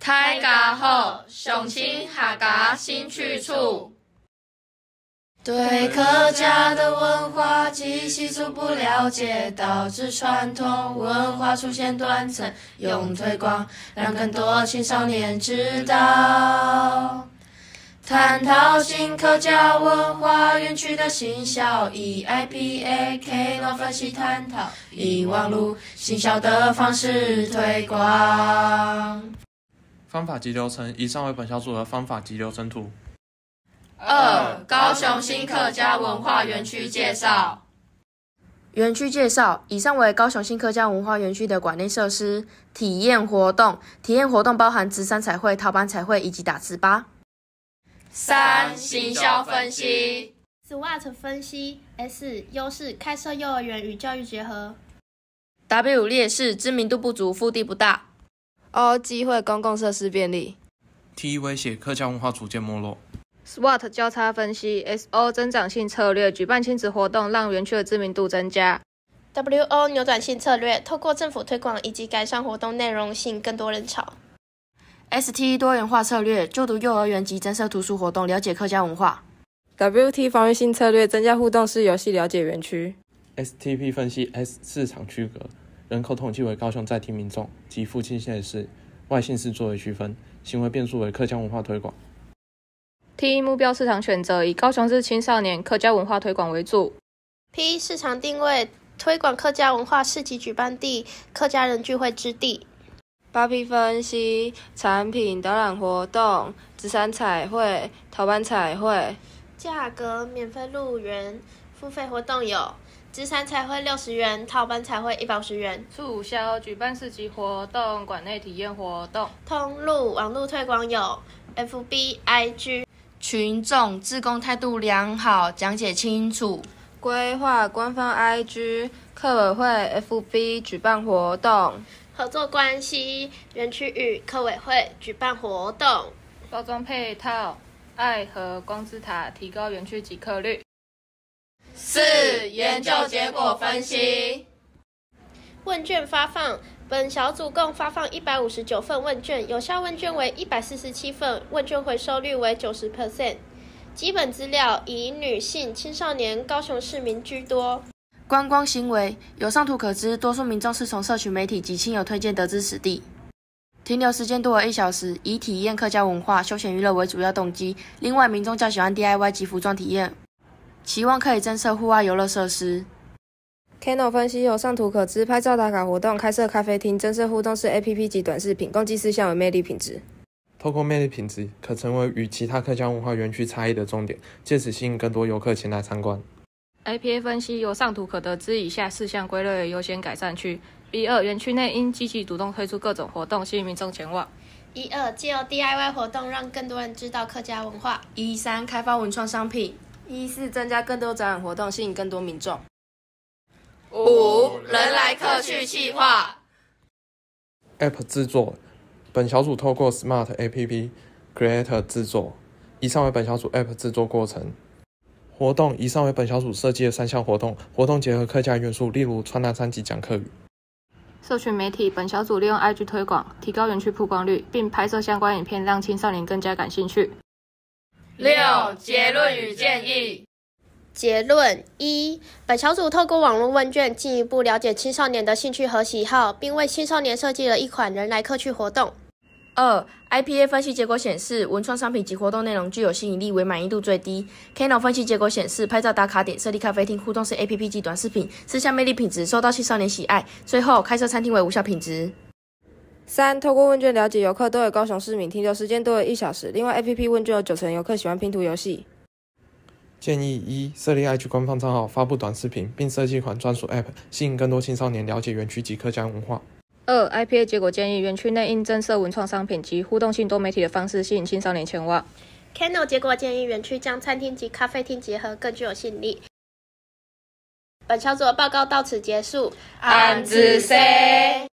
开咖后，雄亲客家新去处。 对客家的文化及习俗不了解，导致传统文化出现断层，用推广让更多青少年知道。探讨新客家文化园区的行销，以 IPA KNO 分析探讨，以网络行销的方式推广。 方法及流程，以上为本小组的方法及流程图。 2. 高雄新客家文化园区介绍。 园区介绍，以上为高雄新客家文化园区的馆内设施、体验活动。体验活动包含直山彩绘、陶板彩绘以及打字吧。 3. 行销分析。 SWOT 分析 S. 优势，开设幼儿园与教育结合。 W. 劣势，知名度不足，腹地不大。O. 机会，公共设施便利。 T. 威胁，客家文化逐渐没落。 SWOT 交叉分析 SO 增长性策略，举办亲子活动，让园区的知名度增加。 WO 扭转性策略，透过政府推广以及改善活动内容，吸引更多人潮。 ST 多元化策略，就读幼儿园及增设图书活动，了解客家文化。 WT 防御性策略，增加互动式游戏，了解园区。 STP 分析 S 市场区隔，人口统计为高雄在地民众及附近县市，外县市作为区分，行为变数为客家文化推广。 T 目标市场选择，以高雄市青少年客家文化推广为主。 P 市场定位，推广客家文化市集举办地，客家人聚会之地。 8P 分析产品导览活动，直山彩绘、陶板彩绘。 价格免费入园，付费活动有直山彩绘60元，陶板彩绘150元。 促销举办市集活动，馆内体验活动。 通路网络推广有 FB、IG。 群众志工态度良好，讲解清楚。 规划官方 IG、客委会 FB 举办活动。 合作关系，园区与客委会举办活动。 包装配套，爱和光之塔提高园区及客率。 4. 研究结果分析。 问卷发放，本小组共发放159份问卷，有效问卷为147份，问卷回收率为90%。基本资料以女性、青少年、高雄市民居多。 观光行为，由上图可知，多数民众是从社群媒体及亲友推荐得知此地。停留时间多为1小时，以体验客家文化、休闲娱乐为主要动机。另外，民众较喜欢 DIY 及服装体验，期望可以增设户外游乐设施。 KNO 分析，有上图可知，拍照打卡活动，开设咖啡厅，增设互动式 APP 及短视频，共计4项为魅力品质。 透过魅力品质，可成为与其他客家文化园区差异的重点，借此吸引更多游客前来参观。 IPA 分析，由上图可得知以下4项归类为优先改善区。1.2 园区内应积极主动推出各种活动，吸引民众前往。 1.2借由 DIY 活动，让更多人知道客家文化。 1.3开发文创商品。 1.4增加更多展览活动，吸引更多民众。 5. 人来客去企划。 App 制作，本小组透过 Smart App Creator 制作。以上为本小组 App 制作过程。活动，以上为本小组设计的3项活动，活动结合客家元素，例如川南山及讲客语。 社群媒体，本小组利用 IG 推广，提高园区曝光率，并拍摄相关影片，让青少年更加感兴趣。 6. 结论与建议。 结论1，本小组透过网络问卷进一步了解青少年的兴趣和喜好，并为青少年设计了一款人来客去活动。 2. IPA 分析结果显示，文创商品及活动内容具有吸引力，为满意度最低。KNO 分析结果显示，拍照打卡点、设立咖啡厅、互动式 APP 及短视频4项魅力品质受到青少年喜爱。最后，开设餐厅为无效品质。 3. 透过问卷了解游客多为高雄市民，停留时间多为1小时。另外 APP 问卷有90%游客喜欢拼图游戏。 建议1，设立 IG 官方账号，发布短视频，并设计一款专属 App， 吸引更多青少年了解园区及客家文化。 2. IPA 结果建议，园区内应增设文创商品及互动性多媒体的方式，吸引青少年前往。 KNO 结果建议，园区将餐厅及咖啡厅结合，更具有吸引力。本小组的报告到此结束。 安子 C。